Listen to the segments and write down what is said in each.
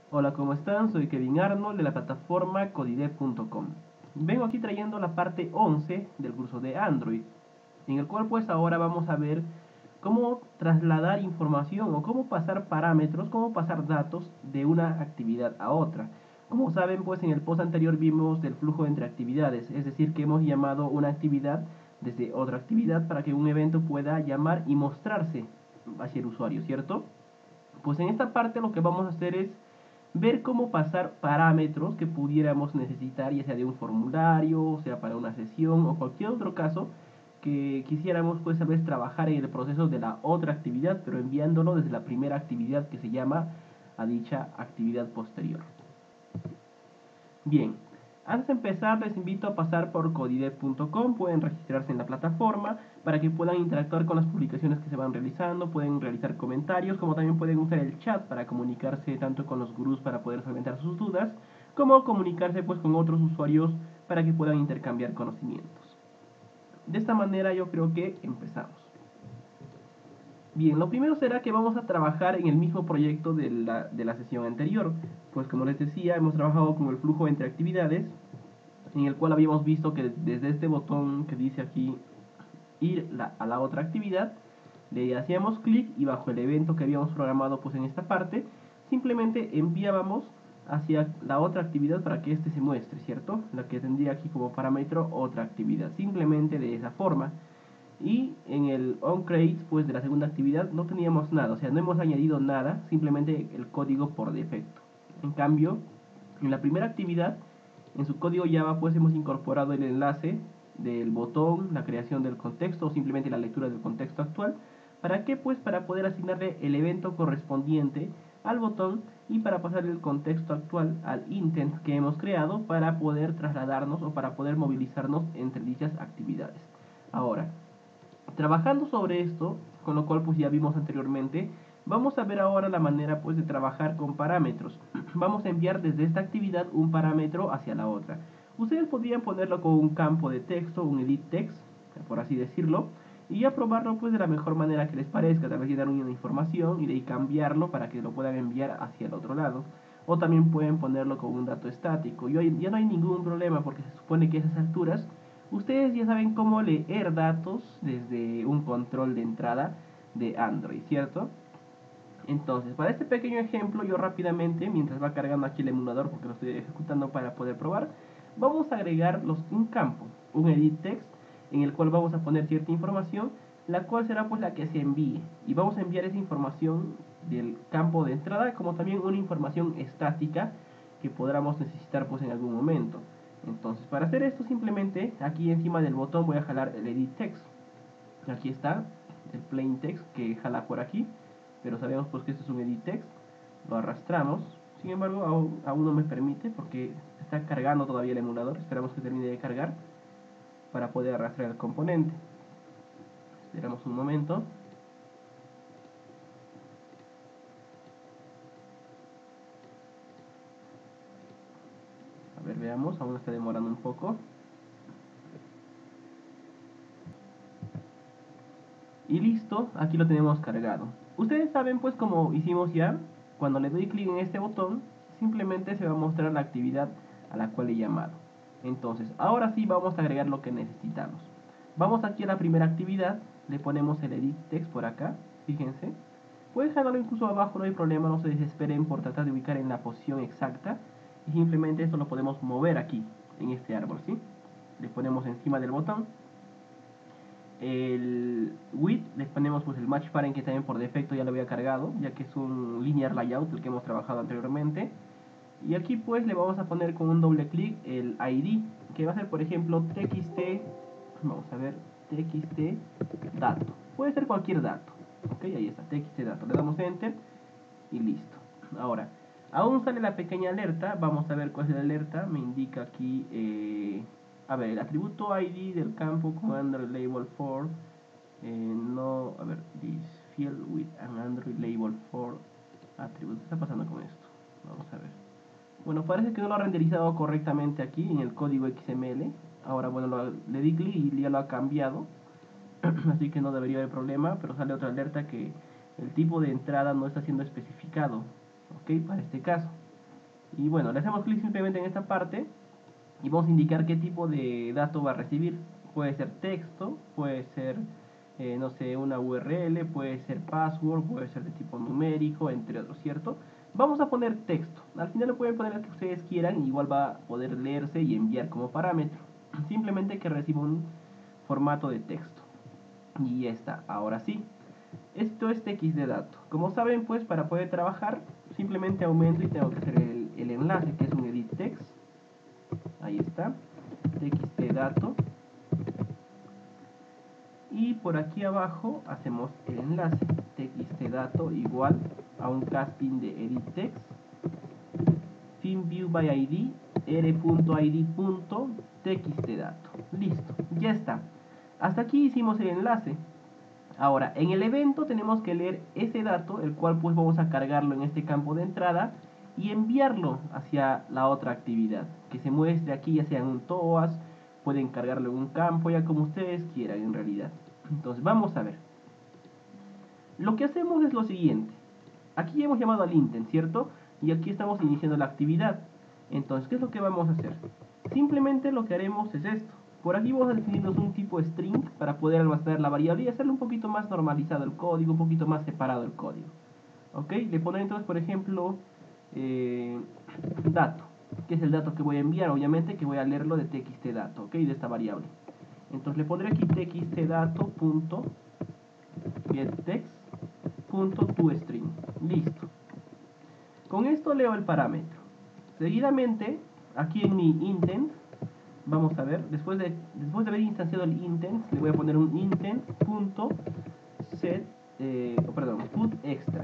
Hola, ¿cómo están? Soy Kevin Arnold de la plataforma codidev.com. Vengo aquí trayendo la parte 11 del curso de Android, en el cual pues ahora vamos a ver cómo trasladar información o cómo pasar parámetros, cómo pasar datos de una actividad a otra. Como saben, pues en el post anterior vimos del flujo entre actividades, es decir, que hemos llamado una actividad desde otra actividad para que un evento pueda llamar y mostrarse hacia el usuario, ¿cierto? Pues en esta parte lo que vamos a hacer es ver cómo pasar parámetros que pudiéramos necesitar, ya sea de un formulario, o sea para una sesión o cualquier otro caso que quisiéramos pues a veces trabajar en el proceso de la otra actividad, pero enviándolo desde la primera actividad que se llama a dicha actividad posterior. Bien, antes de empezar les invito a pasar por codidev.com, pueden registrarse en la plataforma para que puedan interactuar con las publicaciones que se van realizando, pueden realizar comentarios, como también pueden usar el chat para comunicarse tanto con los gurús para poder solventar sus dudas, como comunicarse pues con otros usuarios para que puedan intercambiar conocimientos. De esta manera yo creo que empezamos. Bien, lo primero será que vamos a trabajar en el mismo proyecto de la sesión anterior, pues como les decía, hemos trabajado con el flujo entre actividades, en el cual habíamos visto que desde este botón que dice aquí ir a la otra actividad, le hacíamos clic y bajo el evento que habíamos programado pues en esta parte, simplemente enviábamos hacia la otra actividad para que este se muestre, ¿cierto? La que tendría aquí como parámetro otra actividad, simplemente de esa forma. Y en el onCreate pues de la segunda actividad no teníamos nada, o sea, no hemos añadido nada, simplemente el código por defecto. En cambio, en la primera actividad, en su código Java pues hemos incorporado el enlace del botón, la creación del contexto o simplemente la lectura del contexto actual. ¿Para qué? Pues para poder asignarle el evento correspondiente al botón y para pasar el contexto actual al intent que hemos creado para poder trasladarnos o para poder movilizarnos entre dichas actividades. Ahora, trabajando sobre esto, con lo cual pues ya vimos anteriormente, vamos a ver ahora la manera pues de trabajar con parámetros. Vamos a enviar desde esta actividad un parámetro hacia la otra. Ustedes podrían ponerlo con un campo de texto, un edit text, por así decirlo, y ya probarlo pues de la mejor manera que les parezca, tal vez llenar una información y de ahí cambiarlo para que lo puedan enviar hacia el otro lado. O también pueden ponerlo con un dato estático. Y ya no hay ningún problema porque se supone que a esas alturas ustedes ya saben cómo leer datos desde un control de entrada de Android, ¿cierto? Entonces, para este pequeño ejemplo, yo rápidamente, mientras va cargando aquí el emulador, porque lo estoy ejecutando para poder probar, vamos a agregar un campo, un edit text, en el cual vamos a poner cierta información, la cual será pues la que se envíe. Y vamos a enviar esa información del campo de entrada, como también una información estática que podamos necesitar pues en algún momento. Entonces, para hacer esto, simplemente aquí encima del botón voy a jalar el edit text. Aquí está el plain text que jala por aquí, pero sabemos pues que esto es un edit text. Lo arrastramos, sin embargo aún no me permite porque está cargando todavía el emulador. Esperamos que termine de cargar para poder arrastrar el componente. Esperamos un momento. A ver, veamos, aún está demorando un poco. Y listo, aquí lo tenemos cargado. Ustedes saben pues como hicimos ya, cuando le doy clic en este botón, simplemente se va a mostrar la actividad a la cual he llamado. Entonces, ahora sí vamos a agregar lo que necesitamos. Vamos aquí a la primera actividad, le ponemos el edit text por acá, fíjense. Pueden dejarlo incluso abajo, no hay problema, no se desesperen por tratar de ubicar en la posición exacta. Y simplemente esto lo podemos mover aquí, en este árbol, ¿sí? Le ponemos encima del botón el width, les ponemos pues el match parent que también por defecto ya lo había cargado, ya que es un linear layout el que hemos trabajado anteriormente. Y aquí pues le vamos a poner con un doble clic el ID, que va a ser por ejemplo txt, vamos a ver, txt dato, puede ser cualquier dato, ok, ahí está, txt dato, le damos enter y listo. Ahora, aún sale la pequeña alerta, vamos a ver cuál es la alerta, me indica aquí, a ver, el atributo ID del campo con Android Label for, no, a ver, this field with an Android Label for attribute, ¿qué está pasando con esto? Vamos a ver. Bueno, parece que no lo ha renderizado correctamente aquí en el código XML. Ahora, bueno, le di clic y ya lo ha cambiado. Así que no debería haber problema, pero sale otra alerta que el tipo de entrada no está siendo especificado, ok, para este caso. Y bueno, le hacemos clic simplemente en esta parte y vamos a indicar qué tipo de dato va a recibir. Puede ser texto, puede ser, no sé, una URL, puede ser password, puede ser de tipo numérico, entre otros, ¿cierto? Vamos a poner texto. Al final lo pueden poner el que ustedes quieran, igual va a poder leerse y enviar como parámetro. Simplemente que reciba un formato de texto. Y ya está, ahora sí. Esto es TX de dato. Como saben, pues para poder trabajar, simplemente aumento y tengo que hacer el enlace, que es un edit text. Ahí está, TXT dato. Y por aquí abajo hacemos el enlace, TXT dato igual a un casting de edit text, view by id, r.id.txt dato. Listo, ya está. Hasta aquí hicimos el enlace. Ahora, en el evento tenemos que leer ese dato, el cual pues vamos a cargarlo en este campo de entrada y enviarlo hacia la otra actividad, que se muestre aquí ya sea en un TOAS, pueden cargarlo en un campo, ya como ustedes quieran en realidad. Entonces vamos a ver. Lo que hacemos es lo siguiente. Aquí hemos llamado al intent, ¿cierto? Y aquí estamos iniciando la actividad. Entonces, ¿qué es lo que vamos a hacer? Simplemente lo que haremos es esto. Por aquí vamos a definirnos un tipo string para poder almacenar la variable y hacerle un poquito más normalizado el código, un poquito más separado el código. ¿Ok? Le pondré entonces, por ejemplo, dato, que es el dato que voy a enviar, obviamente que voy a leerlo de txt dato, ¿ok? De esta variable. Entonces le pondré aquí txt dato.getText.toString. Listo. Con esto leo el parámetro. Seguidamente, aquí en mi intent, vamos a ver, después de haber instanciado el intent, le voy a poner un intent.set, put extras.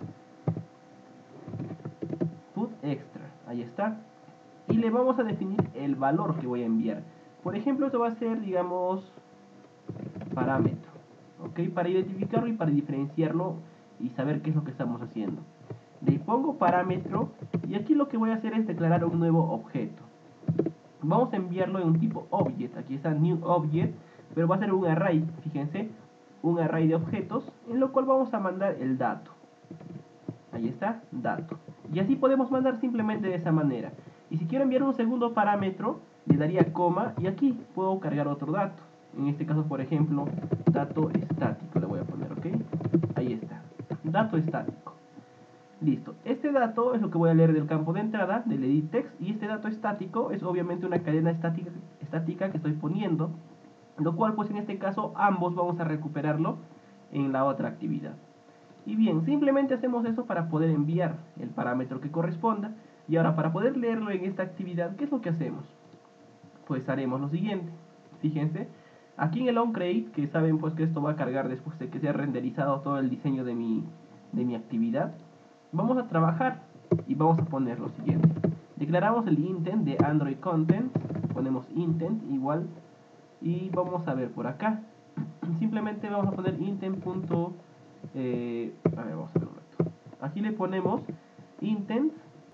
Put extra, ahí está. Y le vamos a definir el valor que voy a enviar. Por ejemplo, esto va a ser, digamos, parámetro, ¿ok? Para identificarlo y para diferenciarlo y saber qué es lo que estamos haciendo. Le pongo parámetro y aquí lo que voy a hacer es declarar un nuevo objeto. Vamos a enviarlo en un tipo object. Aquí está new object, pero va a ser un array, fíjense, un array de objetos en lo cual vamos a mandar el dato. Ahí está, dato. Y así podemos mandar simplemente de esa manera. Y si quiero enviar un segundo parámetro, le daría coma y aquí puedo cargar otro dato. En este caso, por ejemplo, dato estático le voy a poner, ¿ok? Ahí está, dato estático. Listo, este dato es lo que voy a leer del campo de entrada, del edit text, y este dato estático es obviamente una cadena estática que estoy poniendo, lo cual pues en este caso ambos vamos a recuperarlo en la otra actividad. Y bien, simplemente hacemos eso para poder enviar el parámetro que corresponda, y ahora para poder leerlo en esta actividad, ¿qué es lo que hacemos? Pues haremos lo siguiente, fíjense, aquí en el onCreate, que saben pues que esto va a cargar después de que se ha renderizado todo el diseño de mi actividad, vamos a trabajar y vamos a poner lo siguiente. Declaramos el intent de Android Content, ponemos intent igual y vamos a ver por acá. Simplemente vamos a poner intent. Vamos a ver un momento. Aquí le ponemos intent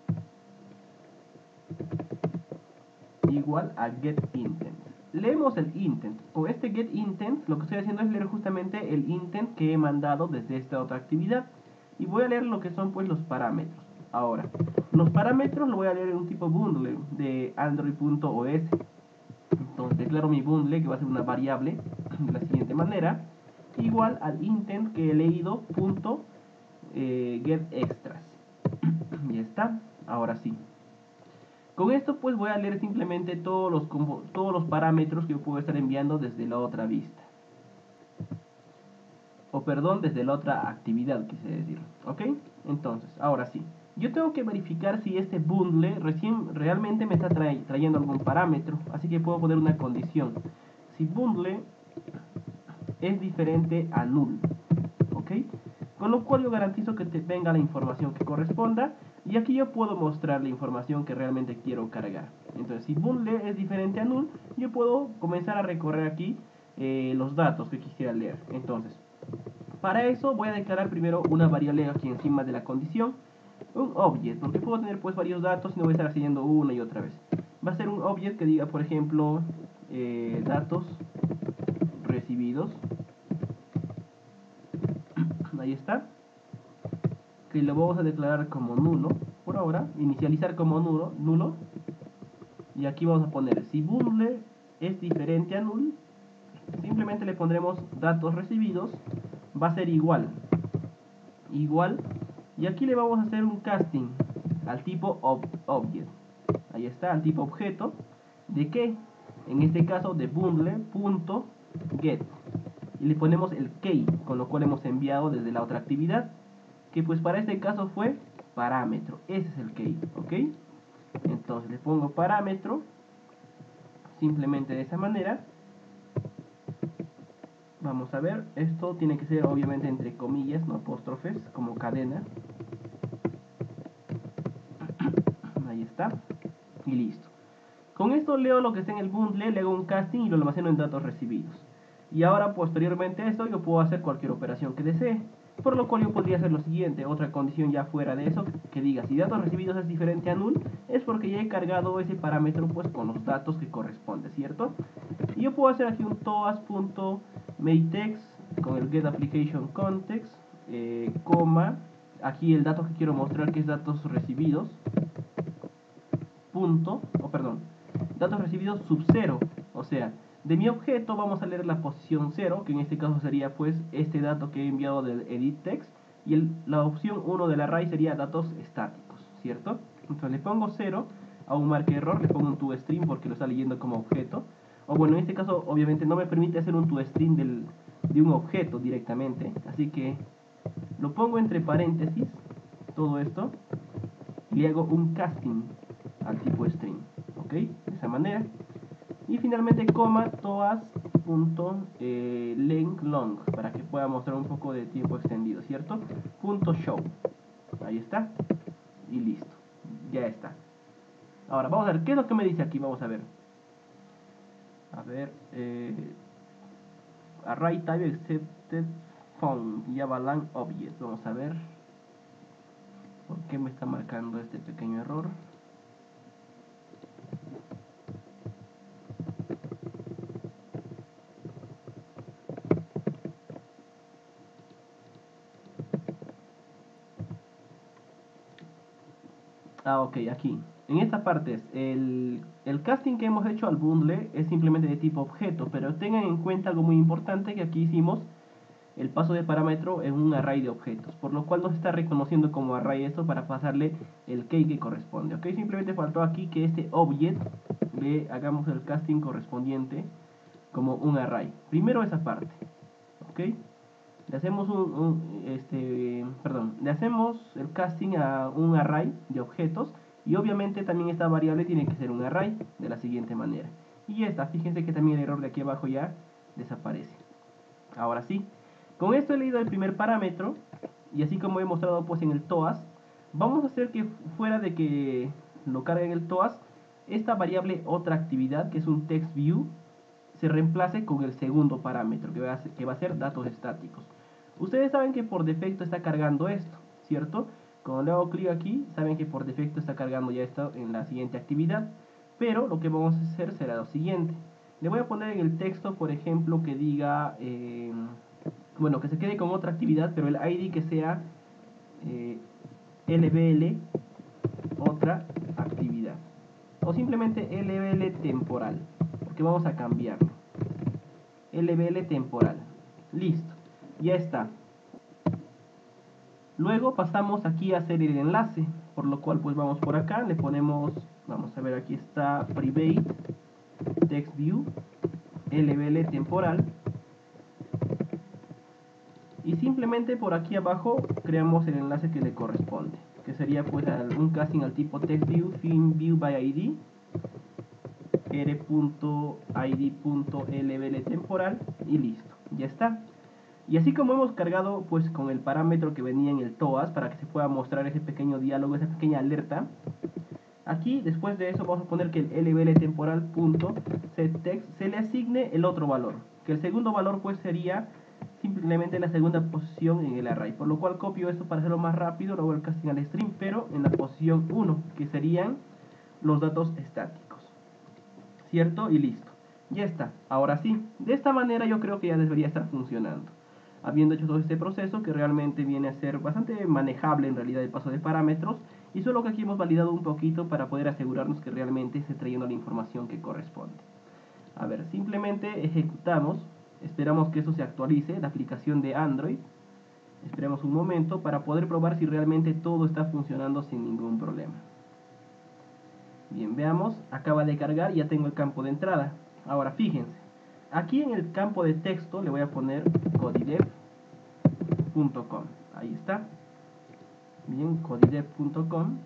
igual a getIntent. Leemos el intent. Con este getIntent lo que estoy haciendo es leer justamente el intent que he mandado desde esta otra actividad. Y voy a leer lo que son pues los parámetros. Ahora, los parámetros lo voy a leer en un tipo bundle de android.os. Entonces declaro mi bundle, que va a ser una variable, de la siguiente manera, igual al intent que he leído punto getExtras. Ya está, ahora sí. Con esto pues voy a leer simplemente todos los parámetros que yo puedo estar enviando desde la otra vista. O perdón, desde la otra actividad, quise decir. ¿Ok? Entonces, ahora sí. Yo tengo que verificar si este bundle realmente me está trayendo algún parámetro. Así que puedo poner una condición. Si bundle es diferente a null. ¿Ok? Con lo cual yo garantizo que venga la información que corresponda. Y aquí yo puedo mostrar la información que realmente quiero cargar. Entonces, si bundle es diferente a null, yo puedo comenzar a recorrer aquí los datos que quisiera leer. Entonces, para eso voy a declarar primero una variable aquí encima de la condición, un object, porque puedo tener pues varios datos y no voy a estar haciendo una y otra vez. Va a ser un object que diga, por ejemplo, datos recibidos. Ahí está. Que lo vamos a declarar como nulo por ahora, inicializar como nulo, y aquí vamos a poner si bundle es diferente a null, simplemente le pondremos datos recibidos, va a ser igual, y aquí le vamos a hacer un casting al tipo object, ahí está, al tipo objeto, ¿de qué? En este caso de bundle.get, y le ponemos el key, con lo cual hemos enviado desde la otra actividad, que pues para este caso fue parámetro, ese es el key, ¿ok? Entonces le pongo parámetro, simplemente de esa manera. Vamos a ver, esto tiene que ser obviamente entre comillas, no apóstrofes, como cadena. Ahí está, y listo. Con esto leo lo que está en el bundle, le hago un casting y lo almaceno en datos recibidos. Y ahora posteriormente a esto yo puedo hacer cualquier operación que desee. Por lo cual yo podría hacer lo siguiente, otra condición ya fuera de eso, que diga si datos recibidos es diferente a null, es porque ya he cargado ese parámetro pues con los datos que corresponde, ¿cierto? Y yo puedo hacer aquí un toas.makeText con el getApplicationContext, coma, aquí el dato que quiero mostrar que es datos recibidos, punto, datos recibidos sub 0, o sea, de mi objeto vamos a leer la posición 0, que en este caso sería pues este dato que he enviado del edit text, y la opción 1 del array sería datos estáticos, ¿cierto? Entonces le pongo 0 a un marque error, le pongo un toString porque lo está leyendo como objeto, o bueno, en este caso obviamente no me permite hacer un toString de un objeto directamente, así que lo pongo entre paréntesis, todo esto, y le hago un casting al tipo string, ¿ok? De esa manera. Y finalmente coma toas.length long para que pueda mostrar un poco de tiempo extendido, ¿cierto? .show, ahí está, y listo, ya está. Ahora vamos a ver, ¿qué es lo que me dice aquí? Vamos a ver, array type accepted found java-lang object. Vamos a ver por qué me está marcando este pequeño error. Ok, aquí. En esta parte, el casting que hemos hecho al bundle es simplemente de tipo objeto, pero tengan en cuenta algo muy importante, que aquí hicimos el paso de parámetro en un array de objetos, por lo cual nos está reconociendo como array esto para pasarle el key que corresponde. Ok, simplemente faltó aquí que este object le hagamos el casting correspondiente como un array. Primero esa parte, ok. Le hacemos le hacemos el casting a un array de objetos, y obviamente también esta variable tiene que ser un array de la siguiente manera. Y ya está, fíjense que también el error de aquí abajo ya desaparece. Ahora sí, con esto he leído el primer parámetro, y así como he mostrado pues en el toas, vamos a hacer que fuera de que lo cargue en el toas, esta variable otra actividad, que es un textView, se reemplace con el segundo parámetro, que va a ser datos estáticos. Ustedes saben que por defecto está cargando esto, ¿cierto? Cuando le hago clic aquí, saben que por defecto está cargando ya esto en la siguiente actividad. Pero lo que vamos a hacer será lo siguiente. Le voy a poner en el texto, por ejemplo, que diga, bueno, que se quede con otra actividad, pero el ID que sea LBL otra actividad. O simplemente LBL temporal, porque vamos a cambiarlo. LBL temporal. Listo, ya está. Luego pasamos aquí a hacer el enlace, por lo cual pues vamos por acá, le ponemos, vamos a ver, aquí está private text view LBL temporal, y simplemente por aquí abajo creamos el enlace que le corresponde, que sería pues un casting al tipo text view fin view by id r.id.lbl temporal, y listo, ya está. Y así como hemos cargado pues con el parámetro que venía en el toas para que se pueda mostrar ese pequeño diálogo, esa pequeña alerta, aquí después de eso vamos a poner que el lbl temporal.setText se le asigne el otro valor, que el segundo valor pues sería simplemente la segunda posición en el array, por lo cual copio esto para hacerlo más rápido, luego el casting al string, pero en la posición 1, que serían los datos estáticos, ¿cierto? Y listo, ya está. Ahora sí, de esta manera yo creo que ya debería estar funcionando, habiendo hecho todo este proceso que realmente viene a ser bastante manejable en realidad el paso de parámetros, Y solo que aquí hemos validado un poquito para poder asegurarnos que realmente esté trayendo la información que corresponde. A ver, simplemente ejecutamos, esperamos que eso se actualice, la aplicación de Android. Esperemos un momento para poder probar si realmente todo está funcionando sin ningún problema. Bien, veamos, acaba de cargar y ya tengo el campo de entrada. Ahora fíjense, aquí en el campo de texto le voy a poner codidev.com. Ahí está. Bien, codidev.com.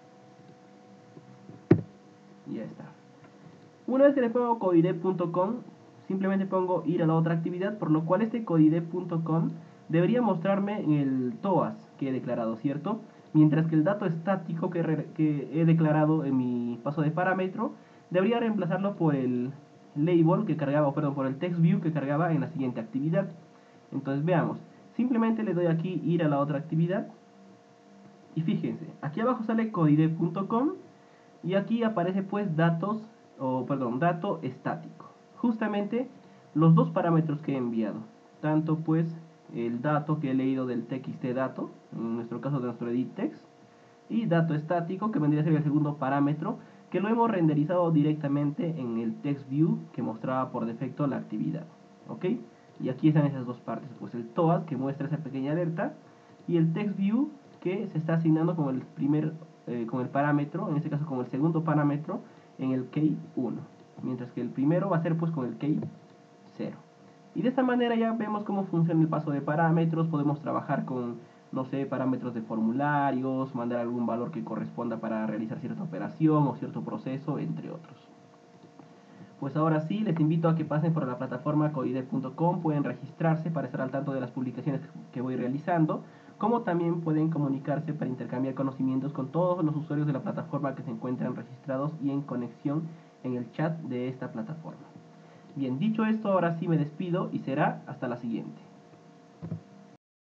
Y ya está. Una vez que le pongo codidev.com, simplemente pongo ir a la otra actividad, por lo cual este codidev.com debería mostrarme en el TOAS que he declarado, ¿cierto? Mientras que el dato estático que he declarado en mi paso de parámetro debería reemplazarlo por el label que cargaba, perdón, por el text view que cargaba en la siguiente actividad. Entonces veamos, simplemente le doy aquí ir a la otra actividad y fíjense, aquí abajo sale codidev.com y aquí aparece pues datos, dato estático. Justamente los dos parámetros que he enviado, tanto pues el dato que he leído del txt dato, en nuestro caso de nuestro edit text, y dato estático que vendría a ser el segundo parámetro que lo hemos renderizado directamente en el text view que mostraba por defecto la actividad. ¿Ok? Y aquí están esas dos partes, pues el TOAS que muestra esa pequeña alerta y el text view que se está asignando con con el parámetro, en este caso con el segundo parámetro en el key 1, mientras que el primero va a ser pues con el key 0. Y de esta manera ya vemos cómo funciona el paso de parámetros, podemos trabajar con, no sé, parámetros de formularios, mandar algún valor que corresponda para realizar cierta operación o cierto proceso, entre otros. Pues ahora sí, les invito a que pasen por la plataforma codidev.com, pueden registrarse para estar al tanto de las publicaciones que voy realizando, como también pueden comunicarse para intercambiar conocimientos con todos los usuarios de la plataforma que se encuentran registrados y en conexión en el chat de esta plataforma. Bien, dicho esto, ahora sí me despido y será hasta la siguiente.